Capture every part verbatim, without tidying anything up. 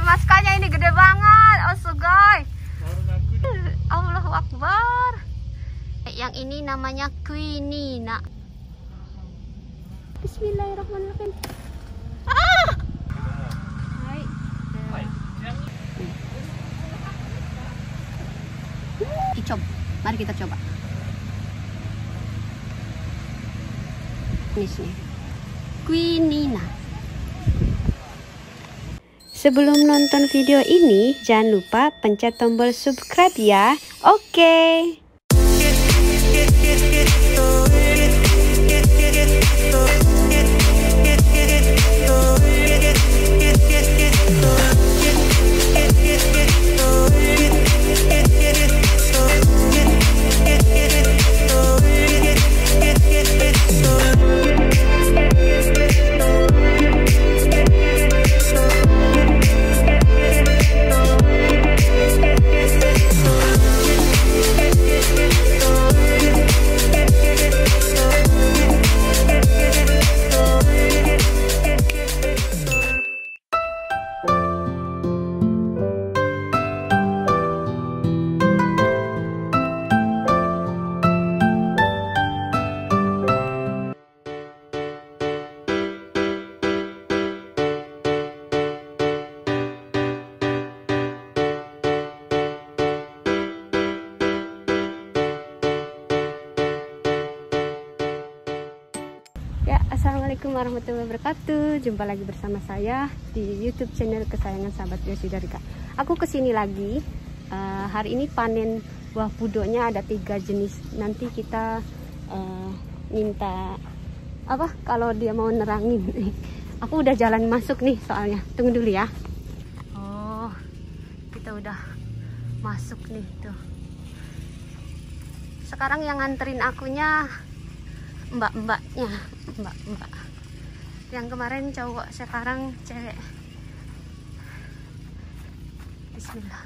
maskanya ini gede banget. Oh sugoi. Allahu Akbar. Yang ini namanya quinina. Bismillahirrahmanirrahim. Ah! Hai. Dicoba. Mari kita coba. Ini sih. Quinina. Sebelum nonton video ini, jangan lupa pencet tombol subscribe ya. Oke. Ya, assalamualaikum warahmatullahi wabarakatuh. Jumpa lagi bersama saya di YouTube channel kesayangan sahabat Yosi Darika. Aku kesini lagi. Uh, hari ini panen buah pudonya ada tiga jenis. Nanti kita uh, minta apa? Kalau dia mau nerangin. Aku udah jalan masuk nih soalnya. Tunggu dulu ya. Oh, kita udah masuk nih tuh. Sekarang yang nganterin akunya mbak-mbaknya, mbak-mbak. Yang kemarin cowok, sekarang cewek. Bismillah.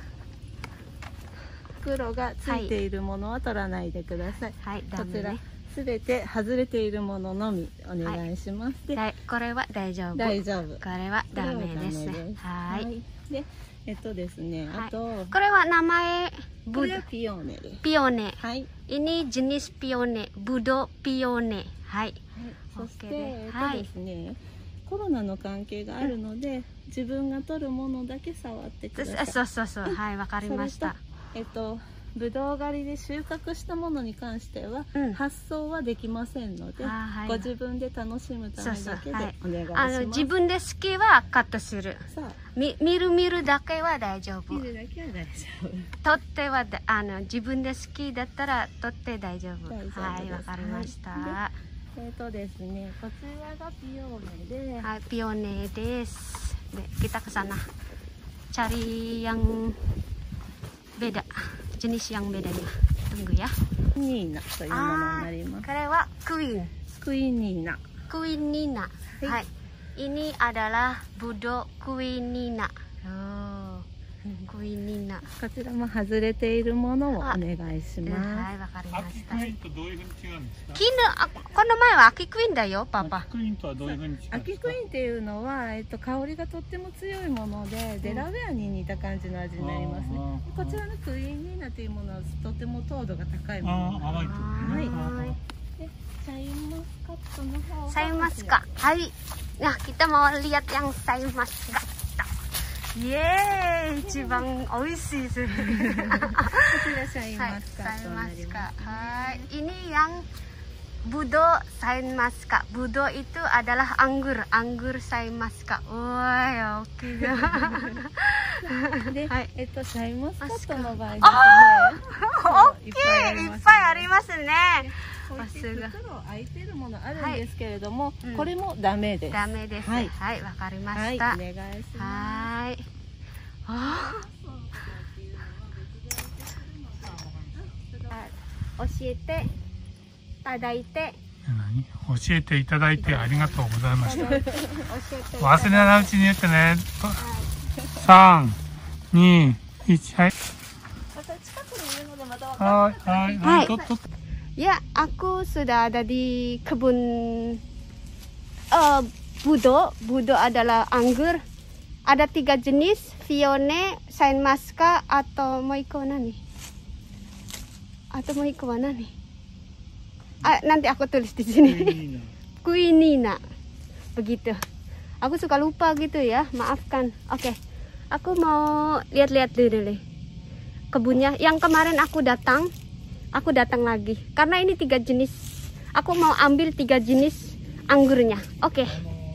袋がついているものは取らないでください。 はい、 こちらダメね。 すべて外れているもののみお願いします。で、 だいこれは大丈夫。 大丈夫。 これはダメです。 これはダメですはい。 はい。で、えっとですね、 はいあとこれは名前これブはピオーネです。 ピオネ。 はい。 Ini jenis pione, budo pione. Hai. そして OK えっとはいですね、コロナの関係があるので、自分が取るものだけ触ってください。 そうそうそう。はい、わかりました。 えっとぶどう狩りで収穫したものに関しては、 うん発送はできませんので、 あーはいご自分で楽しむためだけでお願いします。 あの自分で好きはカットする。 さあ、 み見る見るだけは大丈夫。 見るだけは大丈夫。 取ってはだあの自分で好きだったら取って大丈夫。 大丈夫ですはい、わかりました。 はえっとですね、こちらがピオーネで、 はい、pione des. De, kita ke sana cari yang beda, jenis yang bedanya. Tunggu ya. ニーナというものになります。 これはクイーン。 クイニーナ。 Quinina. Hai. Hai. Ini adalah budo quinina. Oh. Quinina. こちらも外れているものをお願いしまはい、わかりま秋した。 クイーンとどういうふうに違うんですか？ 絹、あ、この前は秋クイーンだよ、パパ。 秋クイーンとはどういうふうに違うんですす。 か？ 秋クイーンっていうのは、えっと、香りがとっても強いもので、デラウェアに似た感じの味になりますね。 あーこちらのクイーンニーナというものはとても糖度が高いもあの。 あ、甘いと。 はいで、シャインマスカットの方が Saya maska. Hai. Nah, kita mau lihat yang saya maska. Yeay, ichiban oishii. こちらシャインマスカッ Saya トになりま maska. す。 Hai. Ini yang budo sain maska. Budo itu adalah anggur, anggur sain maska. Wah, oke. で、 はいえっと、シャインマスカットの場合ですね、 大きい、いっいぱいありますね。 こうやってさすが袋開いてるものあるんですけれども、 うんこれもダメです。 ダメです。 ははいい、わかりまはい、おした。 願いします。 はーい。あー教えていただいて、 何？教えていただいてありがとうございました。 教えていただ忘れないうちに言ってね。三、二、一、はい。 また近くにいるのでまたわかはい、はい、 はいとっとっ Ya, aku sudah ada di kebun uh, budo. Budo adalah anggur. ada tiga jenis, Vione, Sain Masca, atau mau ikut mana nih? Atau mau ikut mana nih? Ah, nanti aku tulis di sini. Quinina. Begitu. Aku suka lupa gitu ya, maafkan. Oke, aku mau lihat-lihat dulu nih kebunnya. Yang kemarin aku datang, aku datang lagi. Karena ini tiga jenis. Aku mau ambil tiga jenis anggurnya. Oke.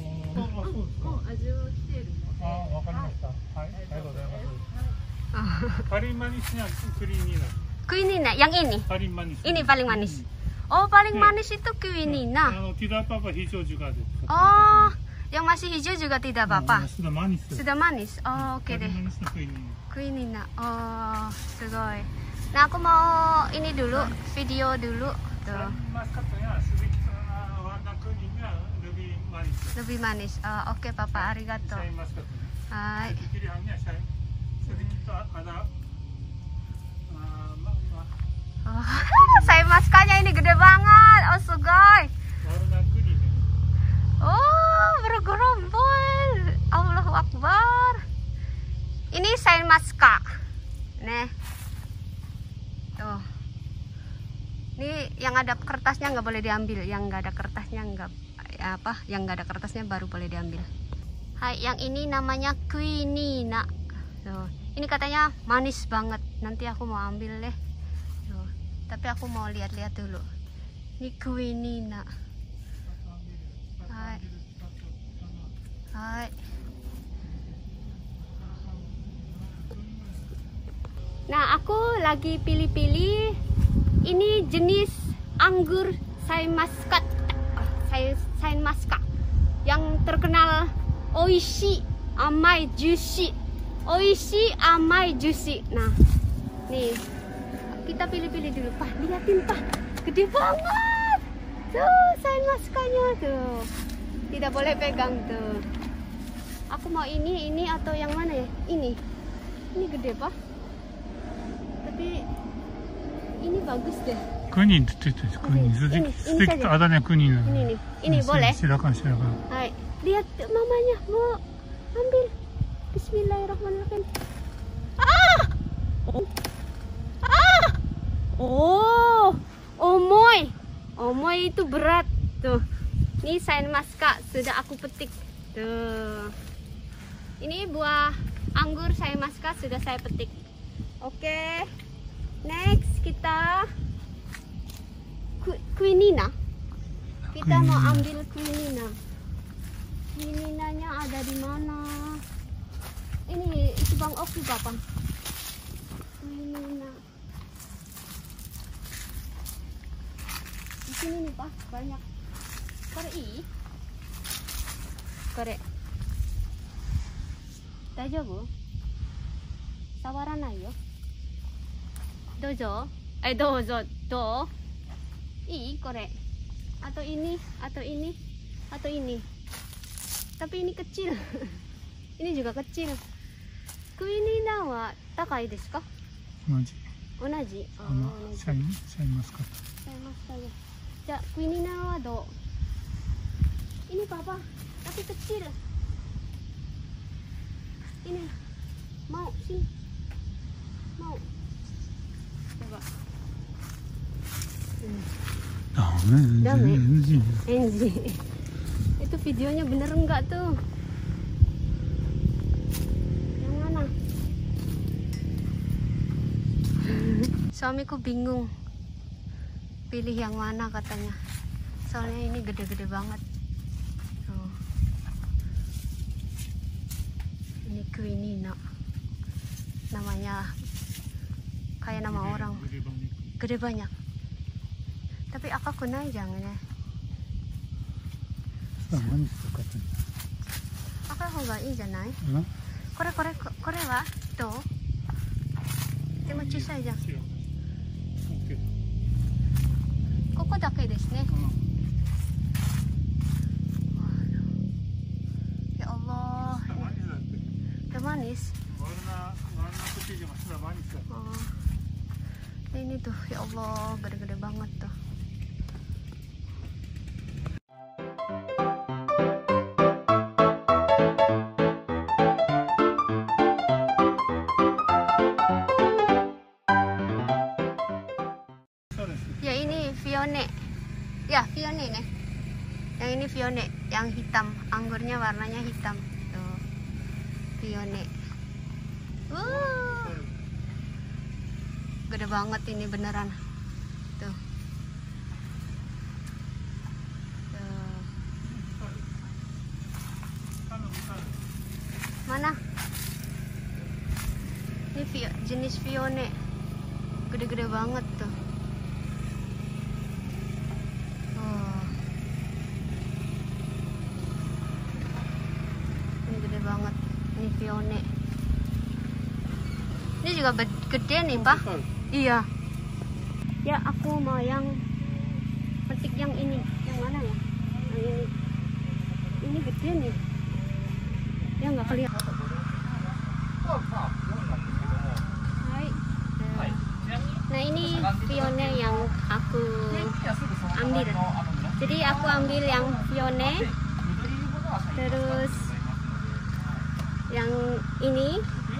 Paling manisnya Quinina. Quinina, yang ini. Paling manis. Ini paling manis. Oh, paling manis itu Quinina. Tidak apa-apa, hijau juga ada. Oh, yang masih hijau juga tidak apa-apa. Sudah manis. Sudah manis. Oh, oke deh. Quinina. Oh, sugoi. Nah, aku mau ini dulu, video dulu. Tuh. lebih manis. Lebih manis. Oh, oke, Papa, arigato. Hai. Oh, saya maskanya ini gede banget. Oh, sugoi. Oh, bergerombol. Allahu Akbar. Ini Sain Masca. Nih. Tuh. Ini yang ada kertasnya nggak boleh diambil. Yang nggak ada kertasnya nggak ya apa? Yang nggak ada kertasnya baru boleh diambil. Hai, yang ini namanya Quinina. Tuh. Ini katanya manis banget. Nanti aku mau ambil deh. Tuh. Tapi aku mau lihat-lihat dulu. Ini Quinina. Hai. Hai. Nah, aku lagi pilih-pilih. Ini jenis anggur Sain Masca, Sain Masca yang terkenal oishi, amai, juicy. Oishi, amai, juicy. Nah, nih kita pilih-pilih dulu, Pak. Liatin, Pak, gede banget. Tuh, Sain Mascanya tuh. Tidak boleh pegang tuh. Aku mau ini, ini atau yang mana ya? Ini. Ini gede, Pak. Tapi ini bagus deh. Kuning, tuh, tuh, tuh, kuning. Sedikit ada nih kuning. Ini nih, ini boleh. Silakan, silakan. Hai, lihat mamanya mau ambil. Bismillahirrahmanirrahim. Ah! Ah! Oh, omoy. Omoy itu berat tuh. Ini Sain Masca sudah aku petik. Tuh. Ini buah anggur Sain Masca sudah saya petik. Oke. Next kita Quinina. Kita mau ambil Quinina. Quinina-nya ada di mana? Ini itu Bang Oki, Bapak. Quinina. Di sini nih, Pak, banyak. Kore i. Kore. Daijoubu? Sawaranai yo. Dojo. Eh, dojo. Do. I, kore. Atau ini, atau ini, atau ini. Tapi ini kecil. Ini juga kecil. Quinina wa takai desu ka? Onaji. Onaji. Sama Sain Masca. Sain Masca ya. Ja, Quinina wa do? Ini Papa, tapi kecil. Ini. Mau sini. Mau. Coba. Dame. Enji. Itu videonya bener enggak tuh? Yang mana? Suamiku bingung pilih yang mana katanya. Soalnya ini gede-gede banget. Tuh. Ini Quinina. Namanya kayak nama orang. Gede banyak. Tapi aku kunai jangan ya. Aku hoga ii janai? Kore kore kore wa do? Demo chisai jan. Koko dake desu ne. Ya Allah. Udah manis. Oh. Ini tuh, ya Allah, gede-gede banget tuh. Ya, Vione nih. Yang ini Vione, yang hitam. Anggurnya warnanya hitam. Tuh. Vione. Uh. Gede banget ini beneran. Tuh. Tuh. Mana? Ini vi- jenis Vione. Gede-gede banget tuh. Oh. Ini gede banget. Ini Vione. Ini juga gede nih, Pak. Iya. Ya, aku mau yang petik yang ini. Yang mana ya? Yang ini. Ini gede nih. Ya nggak kelihatan. Hai. Nah, ini Vione yang aku ambil. Jadi aku ambil yang Vione. Terus yang ini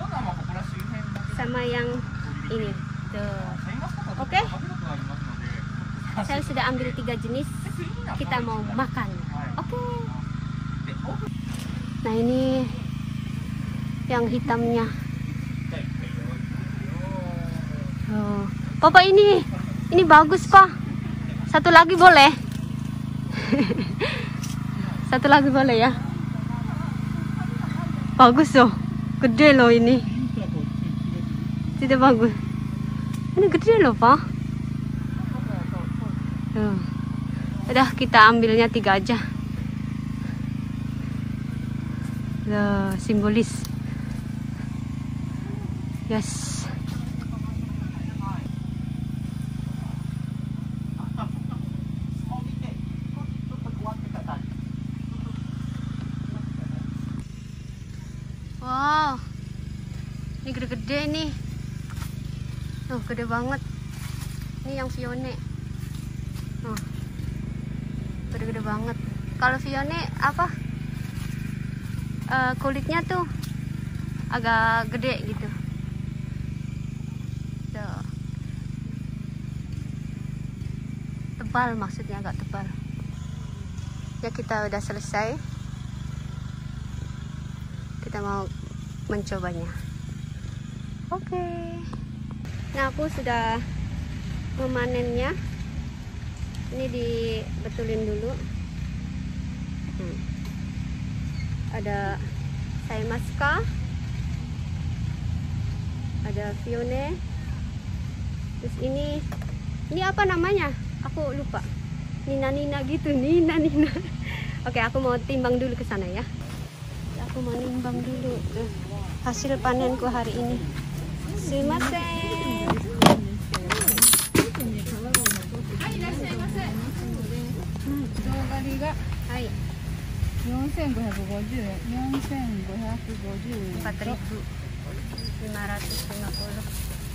sama yang ini. Tuh. Oke. Okay? Saya sudah ambil tiga jenis. Kita mau makan. Oke. Okay. Nah, ini yang hitamnya. Oh. Papa ini, ini bagus, Pak. Satu lagi boleh? Satu lagi boleh ya? Bagus loh, gede loh ini. Tidak bagus. Ini gede loh, Pak. Tuh. Udah, kita ambilnya tiga aja. Tuh, simbolis. Yes. Wow, ini gede-gede nih. Tuh, gede banget. Ini yang Vione. Tuh, gede-gede banget. Kalau Vione apa? Uh, kulitnya tuh agak gede gitu. Tuh. Tebal, maksudnya agak tebal. Ya, kita udah selesai. Kita mau mencobanya. Oke. Okay. Nah, aku sudah memanennya. Ini dibetulin dulu. Hmm. Ada Saimaska, ada Vione. Terus ini, ini apa namanya? Aku lupa. Nina-nina gitu, Nina-nina. Oke, aku mau timbang dulu ke sana ya. Aku mau nimbang dulu eh, hasil panenku hari ini. Sumimasen. Hai. empat ribu lima ratus lima puluh.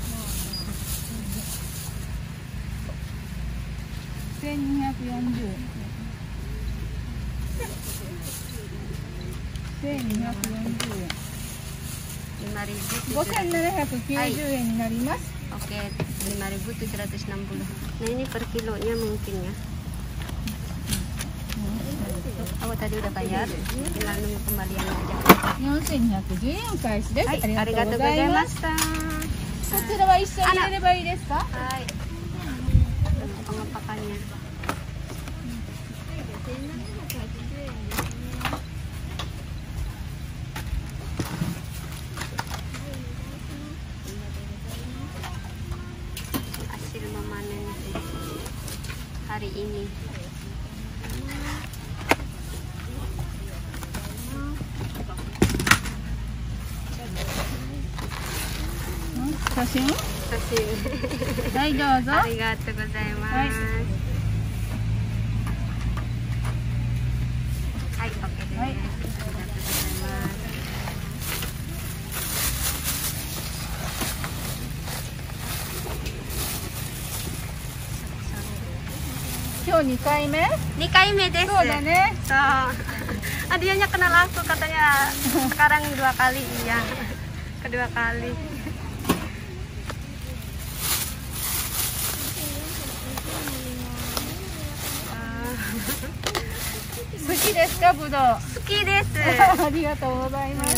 lima ribu Oke, lima ribu tujuh ratus enam puluh. Nah, ini per kilonya mungkin ya. Aku tadi udah bayar, tinggal nunggu kembaliannya aja. Hai, arigatou gozaimashita. Hai. Pengepakannya. Hasil memanen hari ini. Sasin? Sasin. Hai, dozo. Arigatou gozaimasu. Hai, oke deh. Hai. Arigatou gozaimasu. 今日にかいめにかいめです。 そうだね。 So, ah, dianya kenal aku, katanya sekarang dua kali, iya. Kedua kali. Uh, 好きですか、ぶどう。 好きです。 ありがとうございます。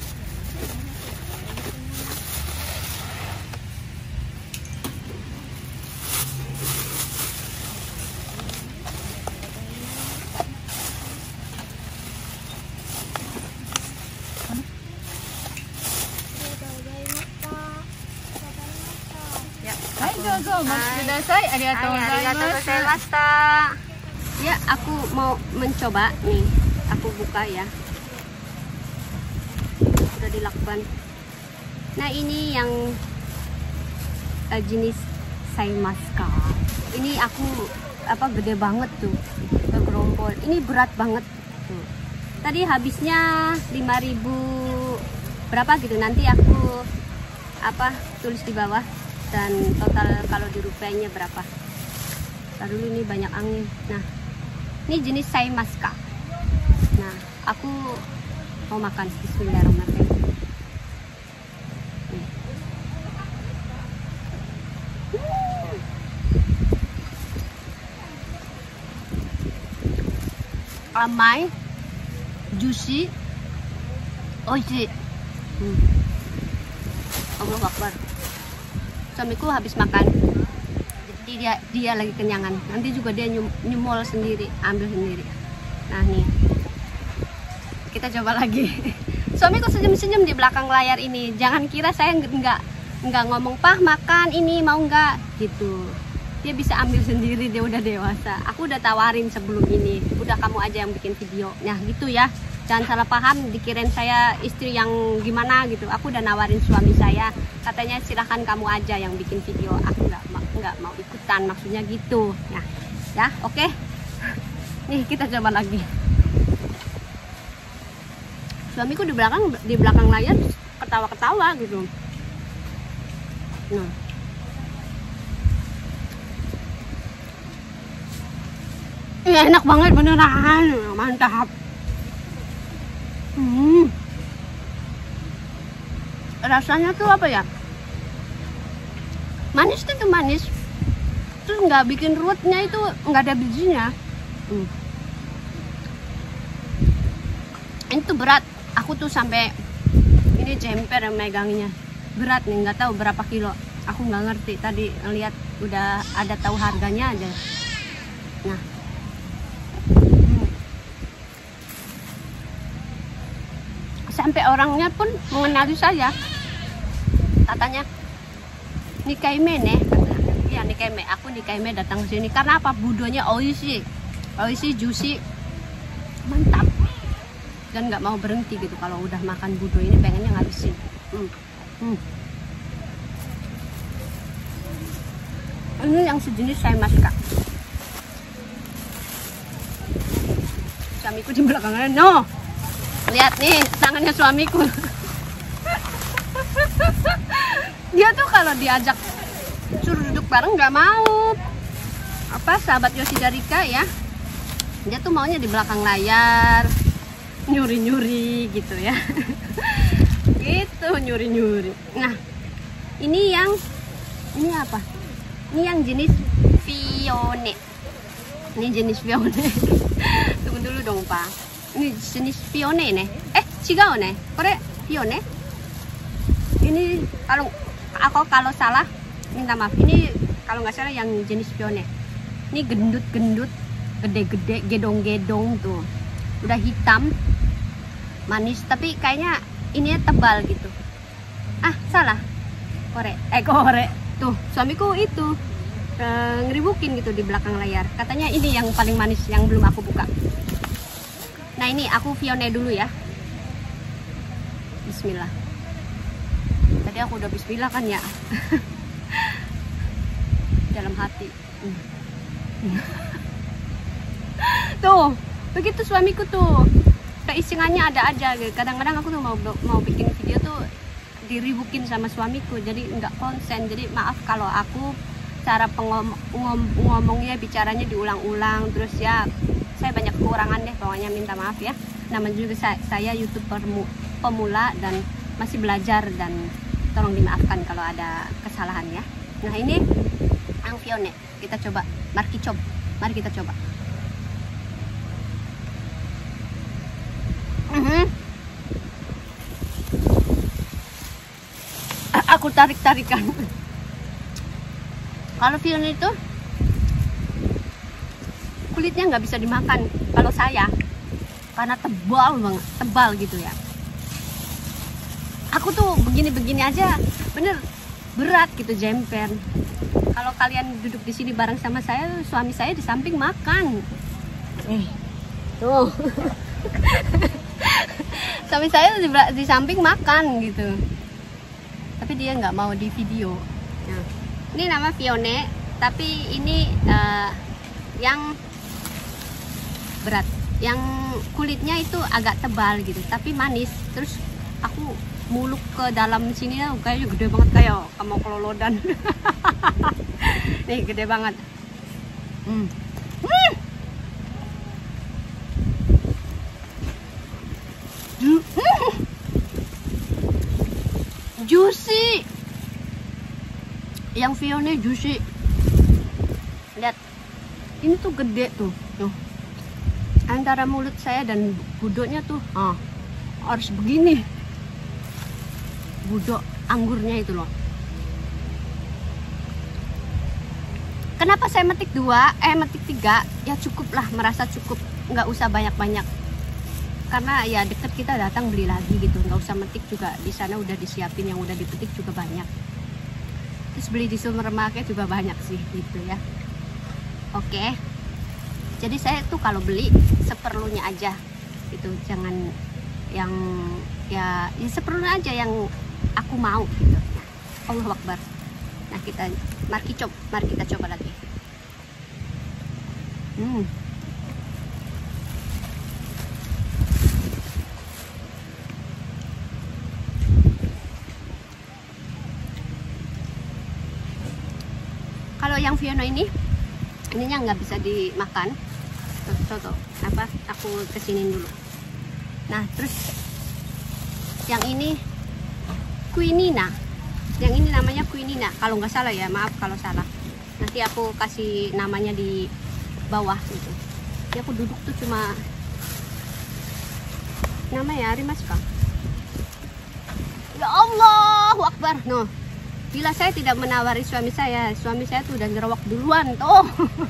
はい、どうぞお待ちください。ありがとうございます。 ありがとうございました。Ya, aku mau mencoba nih. Aku buka ya. Udah dilakukan. Nah, ini yang uh, jenis Saimaska. Ini aku apa gede banget tuh. Gerompol. Ini berat banget tuh. Tadi habisnya lima ribu berapa gitu. Nanti aku apa tulis di bawah dan total kalau di rupiahnya berapa. Lalu ini banyak angin. Nah, ini jenis Saimaska. Nah, aku mau makan. Bismillahirrahmanirrahim. Nih. Amai, juicy, oishi. Hmm. Allahu Akbar. Suamiku habis makan. Dia dia lagi kenyangan, nanti juga dia nyum, nyemol sendiri, ambil sendiri. Nah nih, kita coba lagi. Suamiku senyum-senyum di belakang layar ini. Jangan kira saya nggak nggak ngomong, "Pah, makan ini, mau nggak?" gitu. Dia bisa ambil sendiri, dia udah dewasa. Aku udah tawarin sebelum ini, udah kamu aja yang bikin video. Nah gitu ya, jangan salah paham, dikirain saya istri yang gimana gitu. Aku udah nawarin suami saya, katanya silahkan kamu aja yang bikin video. Aku nggak nggak mau ikutan, maksudnya gitu ya. Ya, oke. Okay. Nih kita coba lagi. Suamiku di belakang di belakang layar ketawa-ketawa gitu. Nah. Ya, enak banget beneran, mantap. Hmm. Rasanya tuh apa ya? Manis tuh manis, terus nggak bikin ruwetnya, itu nggak ada bijinya. Hmm. Itu berat, aku tuh sampai ini jemper megangnya, berat nih, nggak tahu berapa kilo. Aku nggak ngerti, tadi lihat udah ada tahu harganya aja. Nah, hmm. Sampai orangnya pun mengenali saya, katanya Nikaime nih, ya Nikaime, aku Nikaime datang ke sini karena apa? Budonya oishi, oishi, juicy, mantap, dan nggak mau berhenti gitu. Kalau udah makan budo ini pengennya ngabisin. Hmm. Hmm. Ini yang sejenis Saimaska. Suamiku di belakangnya, no, lihat nih tangannya suamiku. Dia tuh kalau diajak suruh duduk bareng nggak mau. Apa sahabat Yoshida Rika ya, dia tuh maunya di belakang layar, nyuri-nyuri gitu ya. Gitu, nyuri-nyuri. Nah, ini yang ini apa? Ini yang jenis Vione. Ini jenis Vione. Tunggu dulu dong, Pak. Ini jenis Vione nih. Eh, chigau nih. Kore Vione. Ini kalau aku kalau salah minta maaf. Ini kalau nggak salah yang jenis Vione. Ini gendut-gendut, gede-gede, gedong-gedong tuh. Udah hitam, manis, tapi kayaknya ini tebal gitu. Ah, salah. Kore. Eh, kore. Tuh, suamiku itu e, ngeribukin gitu di belakang layar. Katanya ini yang paling manis yang belum aku buka. Nah, ini aku Vione dulu ya. Bismillah. Tadi aku udah bismillah kan ya. Dalam hati. Tuh, begitu suamiku tuh. Keisingannya ada aja. Kadang-kadang aku tuh mau mau bikin video tuh diribukin sama suamiku, jadi nggak konsen. Jadi maaf kalau aku cara pengom ngom ngomongnya, bicaranya diulang-ulang terus ya. Saya banyak kekurangan deh, pokoknya minta maaf ya. Namanya juga saya, saya YouTuber pemula dan masih belajar, dan tolong dimaafkan kalau ada kesalahan ya. Nah, ini yang Vione, kita coba, mari coba, mari kita coba. Mhm. Aku tarik-tarikan. Kalau Fiona itu kulitnya nggak bisa dimakan. Kalau saya, karena tebal banget, tebal gitu ya. Aku tuh begini-begini aja, bener berat gitu, jemper. Kalau kalian duduk di sini bareng sama saya, suami saya di samping makan. Eh, tuh. Suami saya di, di samping makan gitu. Tapi dia nggak mau di video. Nah, ini nama Fiona, tapi ini uh, yang berat, yang kulitnya itu agak tebal gitu, tapi manis. Terus aku muluk ke dalam sini ya, kayaknya gede banget kayak kamu kelolodan. Nih gede banget. Hmm. Hmm. Hmm. Juicy. Yang Fiona juicy. Lihat. Ini tuh gede tuh. Tuh. Antara mulut saya dan budoknya tuh ah, harus begini. Budok anggurnya itu loh. Kenapa saya metik dua, eh metik tiga? Ya cukup lah, merasa cukup, nggak usah banyak-banyak. Karena ya deket kita datang beli lagi gitu, nggak usah metik juga. Di sana udah disiapin yang udah dipetik juga banyak. Terus beli di supermarket juga banyak sih gitu ya. Oke. Jadi saya tuh kalau beli seperlunya aja gitu, jangan yang ya, ya seperlunya aja yang aku mau gitu. Allahu Akbar. Nah kita mari coba, mari kita coba lagi. Hmm. Kalau yang Fiona ini, ininya nggak bisa dimakan. Tuh, tuh, apa? Aku kesinin dulu. Nah, terus yang ini quinina. Yang ini namanya quinina. Kalau nggak salah ya, maaf kalau salah. Nanti aku kasih namanya di bawah gitu. Jadi aku duduk tuh cuma namanya Arimas Kang. Ya Allahu Akbar. No. Bila saya tidak menawari suami saya, suami saya tuh udah ngerowak duluan tuh.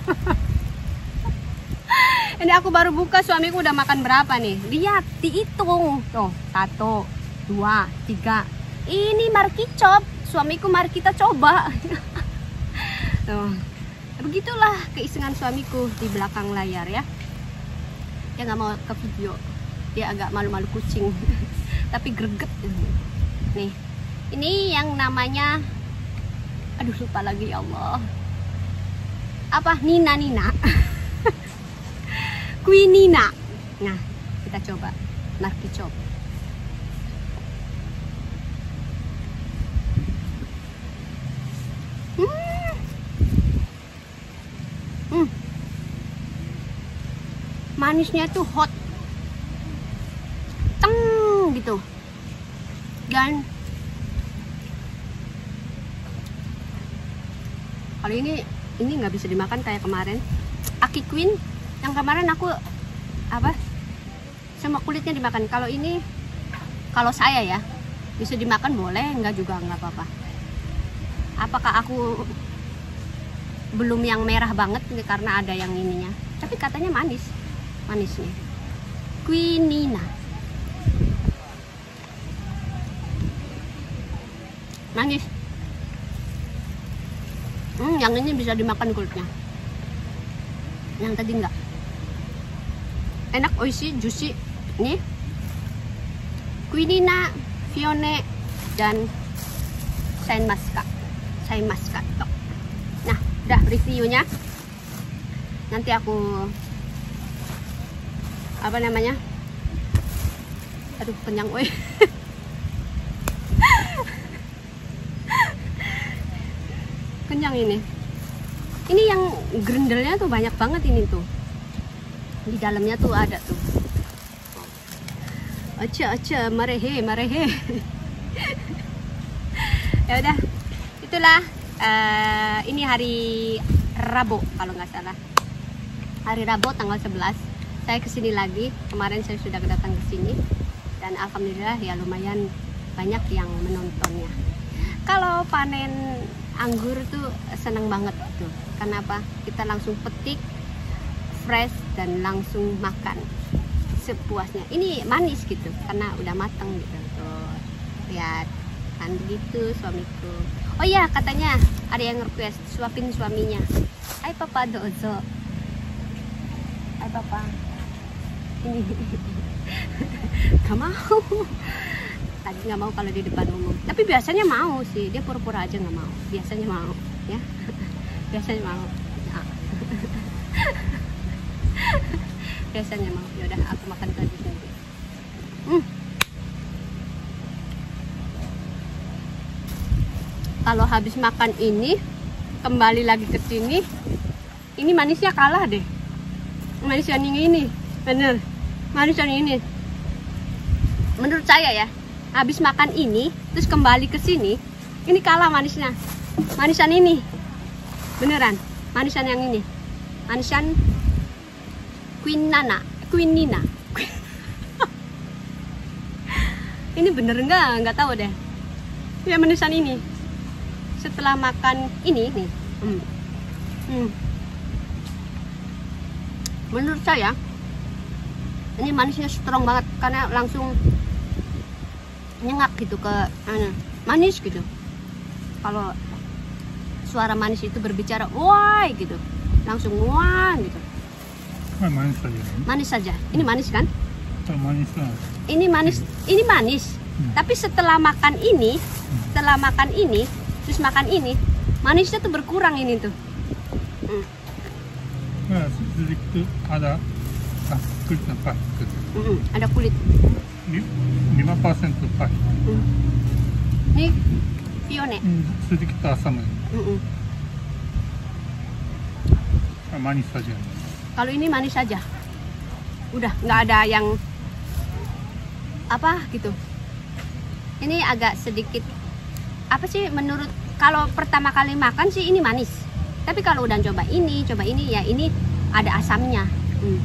Ini aku baru buka, suamiku udah makan berapa nih? Lihat, dihitung. Tuh, satu, dua, tiga. Ini markicop. Suamiku mari kita coba. Tuh. Begitulah keisengan suamiku di belakang layar ya. Dia nggak mau ke video. Dia agak malu-malu kucing. Tapi greget. Nih. Ini yang namanya, aduh lupa lagi ya Allah. Apa? Nina Nina. Quinina. Nah, kita coba markicop. Hmm. Hmm. Manisnya tuh hot. Teng gitu. Dan kalau ini ini nggak bisa dimakan kayak kemarin. Aki Queen yang kemarin aku apa sama kulitnya dimakan. Kalau ini, kalau saya ya bisa dimakan boleh, nggak juga nggak apa-apa. Apakah aku belum yang merah banget karena ada yang ininya? Tapi katanya manis, manis nih. Quinina. Manis. Hmm, yang ini bisa dimakan kulitnya. Yang tadi enggak. Enak, oishi, juicy. Nih. Quinina, Fiona, dan Sain Maska. Sain Maska. Nah, udah reviewnya. Nanti aku apa namanya? Aduh, kenyang weh. Kenyang ini. Ini yang grendelnya tuh banyak banget ini tuh. Di dalamnya tuh ada tuh. Acha acha marehe marehe. Ya udah. Itulah uh, ini hari Rabu kalau nggak salah. Hari Rabu tanggal sebelas. saya kesini lagi. Kemarin saya sudah datang ke sini dan alhamdulillah ya lumayan banyak yang menontonnya. Kalau panen anggur tuh seneng banget tuh. Kenapa? Kita langsung petik fresh dan langsung makan sepuasnya. Ini manis gitu karena udah matang gitu. Tuh, lihat kan begitu suamiku. Oh iya, katanya ada yang request suapin suaminya. Hai papa dozo. Hai papa. Ini gak mau. Tadi nggak mau kalau di depan umum. Tapi biasanya mau sih. Dia pura-pura aja nggak mau. Biasanya mau, ya. Biasanya mau. Nah. Biasanya mau. Ya udah, aku makan tadi sendiri. Hmm. Kalau habis makan ini kembali lagi ke sini, ini manisnya kalah deh. Manis yang ini, bener. Manis yang ini. Menurut saya ya, habis makan ini terus kembali ke sini, ini kalah manisnya. Manisan ini, beneran. Manisan yang ini, manisan Quinana, Quinina. Ini bener enggak? Enggak tahu deh. Ya manisan ini. Setelah makan ini nih, hmm. Hmm. menurut saya ini manisnya strong banget karena langsung nyengat gitu ke uh, manis gitu. Kalau suara manis itu berbicara, wah gitu, langsung wah gitu. Manis saja. Manis saja. Ini manis kan? Manis lah. Ini manis, ini manis. Hmm. Tapi setelah makan ini, setelah makan ini, terus makan ini, manisnya tuh berkurang ini tuh. Hmm. Nah, sedikit ada ah, kulitnya pahit. Hmm, ada kulit. lima persen pahit. Hmm. Ini pione. Hmm, sedikit asam. Hmm. Ah, manis saja. Kalau ini manis saja. Udah nggak ada yang apa gitu. Ini agak sedikit apa sih menurut, kalau pertama kali makan sih ini manis. Tapi kalau udah coba ini, coba ini ya ini ada asamnya. Hmm.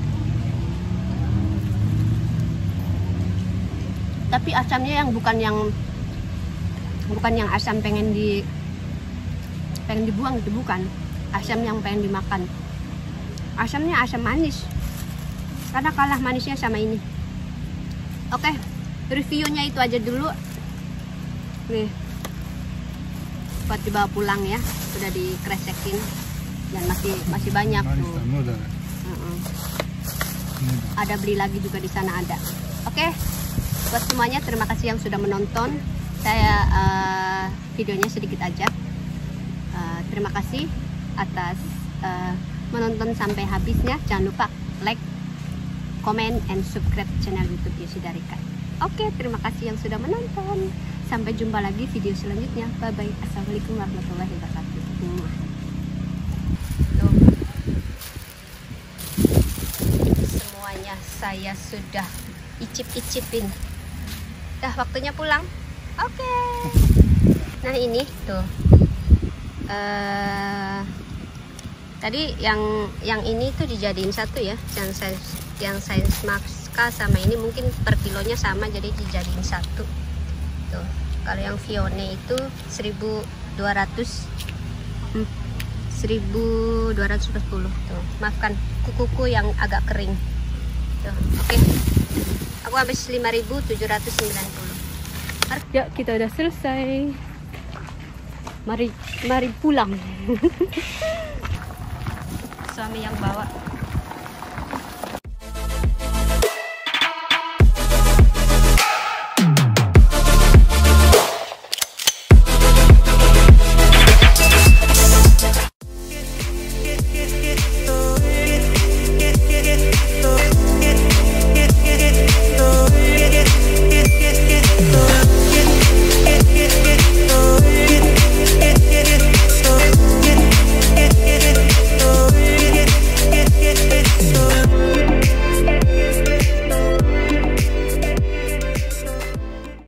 Tapi asamnya yang bukan yang bukan yang asam pengen di pengen dibuang itu, bukan. Asam yang pengen dimakan. Asamnya asam manis. Karena kalah manisnya sama ini. Oke, reviewnya itu aja dulu. Nih, buat dibawa pulang ya. Sudah dikresekin dan masih masih banyak tuh. Uh-uh. Ada beli lagi juga di sana ada. Oke, buat semuanya terima kasih yang sudah menonton. Saya uh, videonya sedikit aja. Uh, terima kasih atas uh, menonton sampai habisnya. Jangan lupa like, comment, and subscribe channel YouTube Yosidarika. Oke, terima kasih yang sudah menonton. Sampai jumpa lagi video selanjutnya. Bye bye. Assalamualaikum warahmatullahi wabarakatuh. Tuh. Semuanya saya sudah icip-icipin. Dah waktunya pulang. Oke. Nah ini tuh. Uh, tadi yang yang ini tuh dijadiin satu ya, yang saya yang Sains Maska sama ini mungkin per kilonya sama, jadi dijadiin satu tuh. Kalau yang Vione itu seribu dua ratus hmm, seribu dua ratus sepuluh tuh. Maafkan kukuku yang agak kering tuh. Oke, aku habis lima ribu tujuh ratus sembilan puluh. Ya, kita udah selesai. Mari mari pulang. Suami yang bawa.